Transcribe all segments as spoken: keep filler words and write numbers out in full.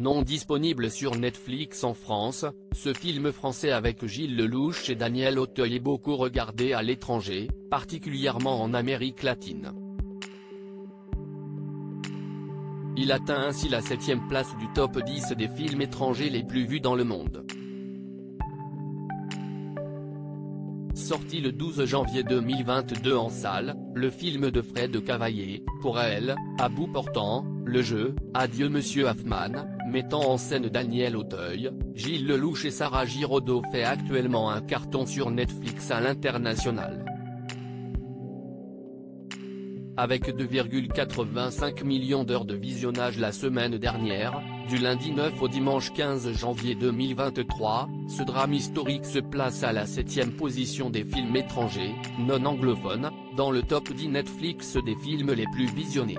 Non disponible sur Netflix en France, ce film français avec Gilles Lellouche et Daniel Auteuil est beaucoup regardé à l'étranger, particulièrement en Amérique latine. Il atteint ainsi la septième place du top dix des films étrangers les plus vus dans le monde. Sorti le douze janvier deux mille vingt-deux en salle, le film de Fred Cavaillé, Pour elle, à bout portant, le jeu, Adieu Monsieur Hoffman, mettant en scène Daniel Auteuil, Gilles Lellouche et Sarah Giraudot fait actuellement un carton sur Netflix à l'international. Avec deux virgule quatre-vingt-cinq millions d'heures de visionnage la semaine dernière, du lundi neuf au dimanche quinze janvier deux mille vingt-trois, ce drame historique se place à la septième position des films étrangers, non anglophones, dans le top dix Netflix des films les plus visionnés.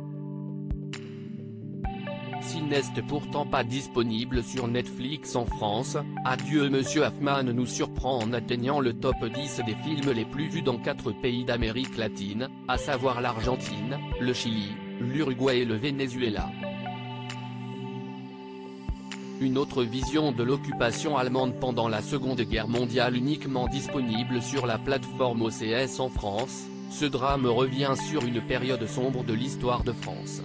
S'il n'est pourtant pas disponible sur Netflix en France, Adieu Monsieur Hoffman nous surprend en atteignant le top dix des films les plus vus dans quatre pays d'Amérique latine, à savoir l'Argentine, le Chili, l'Uruguay et le Venezuela. Une autre vision de l'occupation allemande pendant la Seconde Guerre mondiale uniquement disponible sur la plateforme O C S en France, ce drame revient sur une période sombre de l'histoire de France.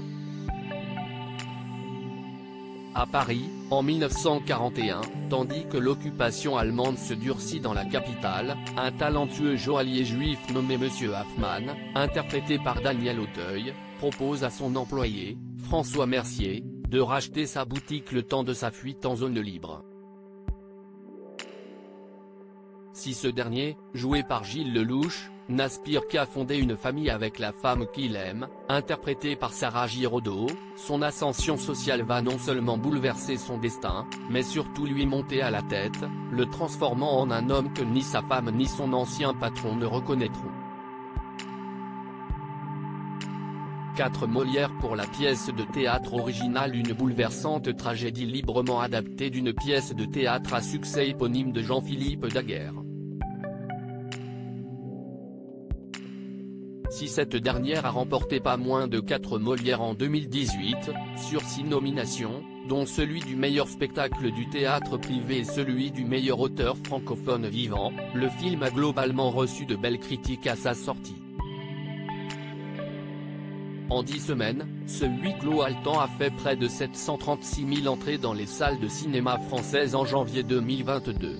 À Paris, en mille neuf cent quarante et un, tandis que l'occupation allemande se durcit dans la capitale, un talentueux joaillier juif nommé Monsieur Hoffman, interprété par Daniel Auteuil, propose à son employé, François Mercier, de racheter sa boutique le temps de sa fuite en zone libre. Si ce dernier, joué par Gilles Lellouche, n'aspire qu'à fonder une famille avec la femme qu'il aime, interprétée par Sarah Giraudot, son ascension sociale va non seulement bouleverser son destin, mais surtout lui monter à la tête, le transformant en un homme que ni sa femme ni son ancien patron ne reconnaîtront. quatre Molière pour la pièce de théâtre originale. Une bouleversante tragédie librement adaptée d'une pièce de théâtre à succès éponyme de Jean-Philippe Daguerre. Si cette dernière a remporté pas moins de quatre Molières en deux mille dix-huit, sur six nominations, dont celui du meilleur spectacle du théâtre privé et celui du meilleur auteur francophone vivant, le film a globalement reçu de belles critiques à sa sortie. En dix semaines, ce huis clos haletant a fait près de sept cent trente-six mille entrées dans les salles de cinéma françaises en janvier deux mille vingt-deux.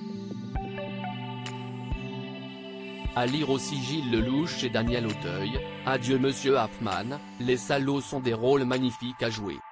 À lire aussi Gilles Lellouche et Daniel Auteuil, Adieu Monsieur Hoffman, les salauds sont des rôles magnifiques à jouer.